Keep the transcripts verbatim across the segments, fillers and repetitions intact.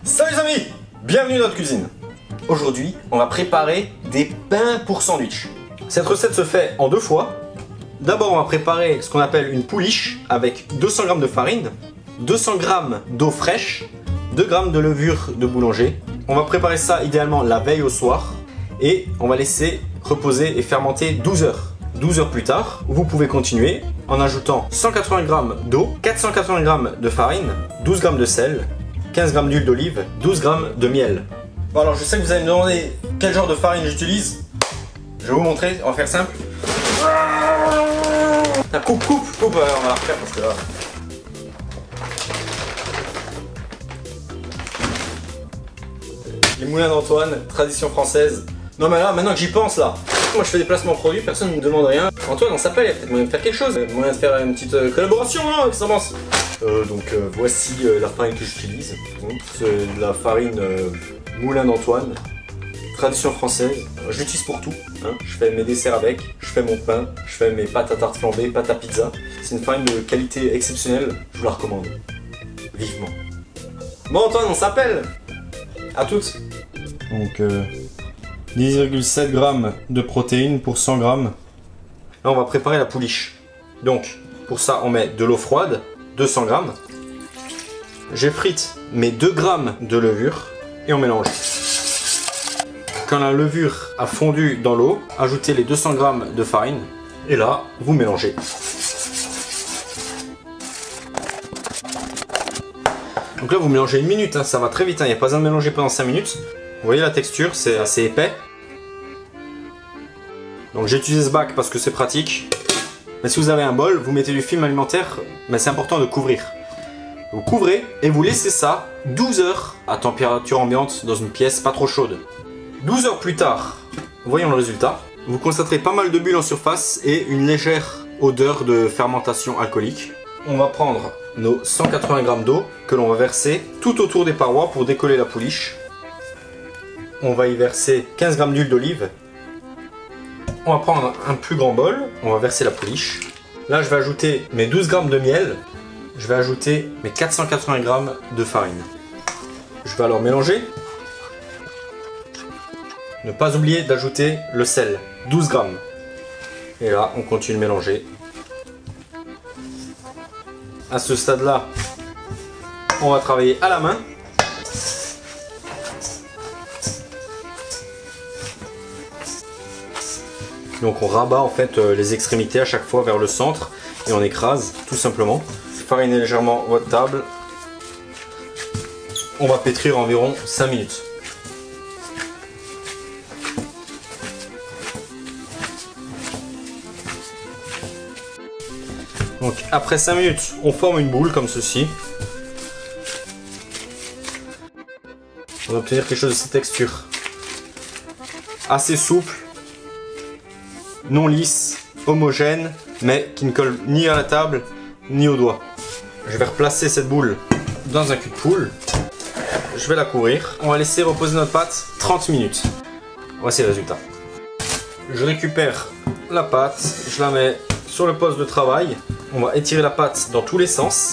Salut les amis, bienvenue dans notre cuisine. Aujourd'hui, on va préparer des pains pour sandwich. Cette recette se fait en deux fois. D'abord, on va préparer ce qu'on appelle une pouliche avec deux cents grammes de farine, deux cents grammes d'eau fraîche, deux grammes de levure de boulanger. On va préparer ça idéalement la veille au soir et on va laisser reposer et fermenter douze heures. douze heures plus tard, vous pouvez continuer en ajoutant cent quatre-vingts grammes d'eau, quatre cent quatre-vingts grammes de farine, douze grammes de sel, quinze grammes d'huile d'olive, douze grammes de miel. Bon alors je sais que vous allez me demander quel genre de farine j'utilise. Je vais vous montrer, on va faire simple. Ah, coupe, coupe, coupe, euh, on va la refaire parce que là... Les moulins d'Antoine, tradition française. Non mais là, maintenant que j'y pense là, moi je fais des placements produits, personne ne me demande rien. Antoine on s'appelle, il y a peut-être moyen de faire quelque chose, moyen de faire une petite euh, collaboration hein, avec Sambance. Euh, donc euh, voici euh, la farine que j'utilise. C'est de la farine euh, moulin d'Antoine, tradition française. Euh, je l'utilise pour tout. Hein. Je fais mes desserts avec, je fais mon pain, je fais mes pâtes à tarte flambées, pâtes à pizza. C'est une farine de qualité exceptionnelle, je vous la recommande. Vivement. Bon Antoine, on s'appelle. À toutes. Donc euh, dix virgule sept grammes de protéines pour cent grammes. Là on va préparer la pouliche. Donc pour ça on met de l'eau froide, deux cents grammes. J'effrite mes deux grammes de levure et on mélange. Quand la levure a fondu dans l'eau, ajoutez les deux cents grammes de farine et là vous mélangez. Donc là vous mélangez une minute, hein, ça va très vite, il hein, n'y a pas besoin de mélanger pendant cinq minutes. Vous voyez la texture, c'est assez épais. Donc j'ai utilisé ce bac parce que c'est pratique. Mais si vous avez un bol, vous mettez du film alimentaire, mais c'est important de couvrir. Vous couvrez et vous laissez ça douze heures à température ambiante dans une pièce pas trop chaude. douze heures plus tard, voyons le résultat. Vous constaterez pas mal de bulles en surface et une légère odeur de fermentation alcoolique. On va prendre nos cent quatre-vingts grammes d'eau que l'on va verser tout autour des parois pour décoller la pouliche. On va y verser quinze grammes d'huile d'olive. On va prendre un plus grand bol, on va verser la pouliche. Là je vais ajouter mes douze grammes de miel. Je vais ajouter mes quatre cent quatre-vingts grammes de farine. Je vais alors mélanger. Ne pas oublier d'ajouter le sel, douze grammes. Et là on continue de mélanger. À ce stade-là, on va travailler à la main. Donc on rabat en fait les extrémités à chaque fois vers le centre et on écrase tout simplement. Farinez légèrement votre table. On va pétrir environ cinq minutes. Donc après cinq minutes, on forme une boule comme ceci. On va obtenir quelque chose de cette texture. Assez souple, non lisse, homogène, mais qui ne colle ni à la table, ni au doigt. Je vais replacer cette boule dans un cul de poule. Je vais la couvrir. On va laisser reposer notre pâte trente minutes. Voici le résultat. Je récupère la pâte, je la mets sur le poste de travail. On va étirer la pâte dans tous les sens.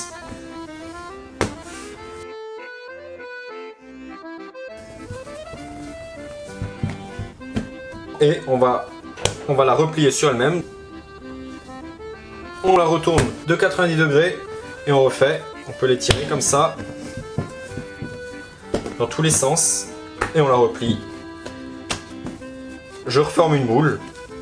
Et on va, on va la replier sur elle-même. On la retourne de quatre-vingt-dix degrés et on refait. On peut l'étirer comme ça dans tous les sens et on la replie. Je reforme une boule.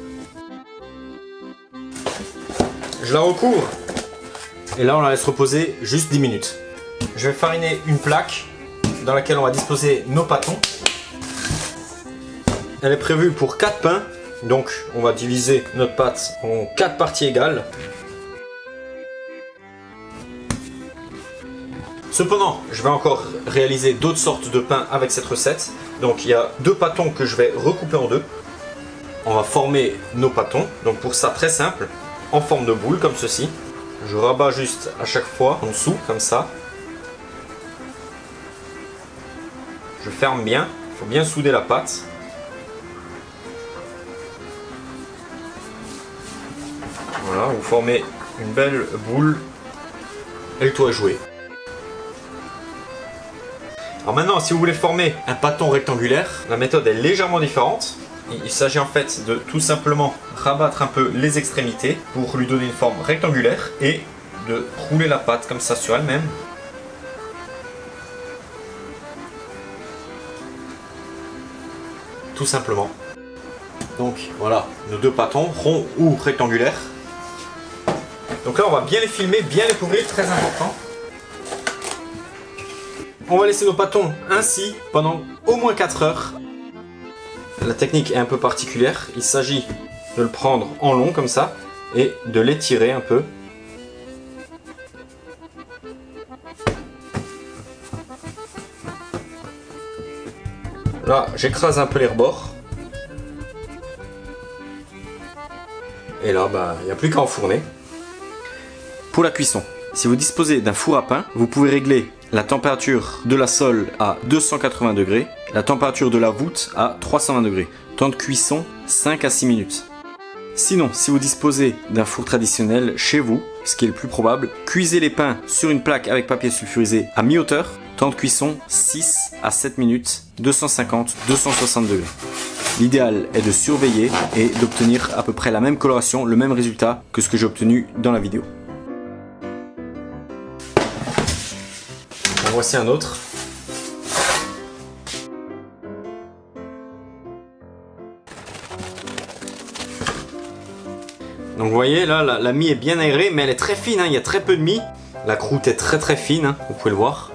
Je la recouvre et là on la laisse reposer juste dix minutes. Je vais fariner une plaque dans laquelle on va disposer nos pâtons. Elle est prévue pour quatre pains, donc on va diviser notre pâte en quatre parties égales. Cependant, je vais encore réaliser d'autres sortes de pains avec cette recette. Donc il y a deux pâtons que je vais recouper en deux. On va former nos pâtons, donc pour ça très simple. En forme de boule comme ceci. Je rabats juste à chaque fois en dessous comme ça. Je ferme bien, il faut bien souder la pâte. Voilà, vous formez une belle boule et le toit est joué. Alors maintenant, si vous voulez former un pâton rectangulaire, la méthode est légèrement différente. Il s'agit en fait de tout simplement rabattre un peu les extrémités pour lui donner une forme rectangulaire et de rouler la pâte comme ça sur elle-même. Tout simplement. Donc voilà, nos deux pâtons, ronds ou rectangulaires. Donc là on va bien les filmer, bien les couvrir, très important. On va laisser nos pâtons ainsi pendant au moins quatre heures. La technique est un peu particulière, il s'agit de le prendre en long comme ça et de l'étirer un peu. Là j'écrase un peu les rebords. Et là, bah, il n'y a plus qu'à enfourner. Pour la cuisson, si vous disposez d'un four à pain, vous pouvez régler la température de la sole à deux cent quatre-vingts degrés, la température de la voûte à trois cent vingt degrés. Temps de cuisson, cinq à six minutes. Sinon, si vous disposez d'un four traditionnel chez vous, ce qui est le plus probable, cuisez les pains sur une plaque avec papier sulfurisé à mi-hauteur. Temps de cuisson, six à sept minutes, deux cent cinquante à deux cent soixante degrés. L'idéal est de surveiller et d'obtenir à peu près la même coloration, le même résultat que ce que j'ai obtenu dans la vidéo. En voici un autre. Donc vous voyez là, la, la mie est bien aérée, mais elle est très fine, hein, il y a très peu de mie. La croûte est très très fine, hein, vous pouvez le voir.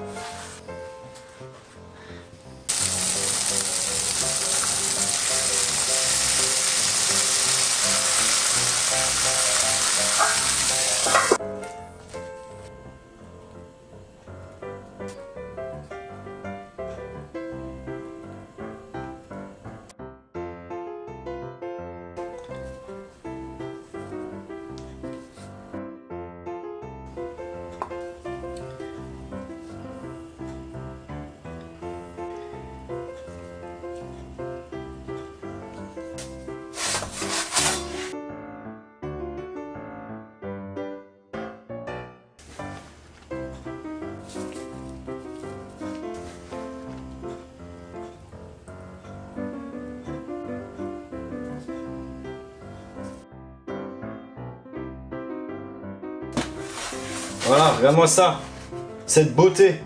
Voilà, regarde-moi ça, cette beauté.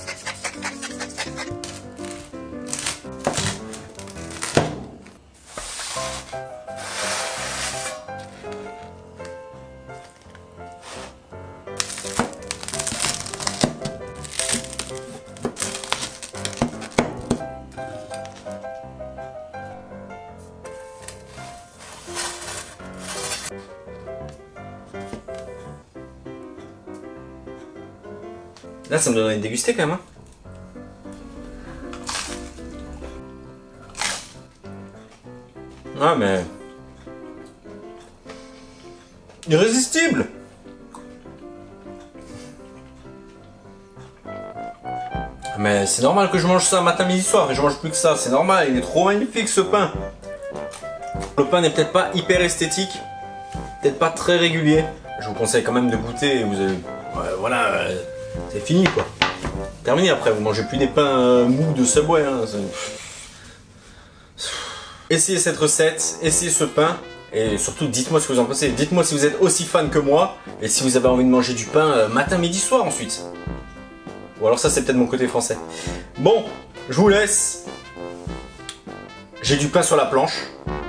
Là, ça me donne envie de déguster quand même. Hein. Ah, mais... irrésistible! Mais c'est normal que je mange ça matin, midi, soir, et je mange plus que ça, c'est normal, il est trop magnifique ce pain. Le pain n'est peut-être pas hyper esthétique, peut-être pas très régulier. Je vous conseille quand même de goûter, vous allez... Ouais, voilà... Euh... C'est fini quoi. Terminé après, vous mangez plus des pains euh, mous de Subway. Hein, essayez cette recette, essayez ce pain et surtout dites-moi ce que vous en pensez. Dites-moi si vous êtes aussi fan que moi et si vous avez envie de manger du pain euh, matin, midi, soir ensuite. Ou alors ça c'est peut-être mon côté français. Bon, je vous laisse. J'ai du pain sur la planche.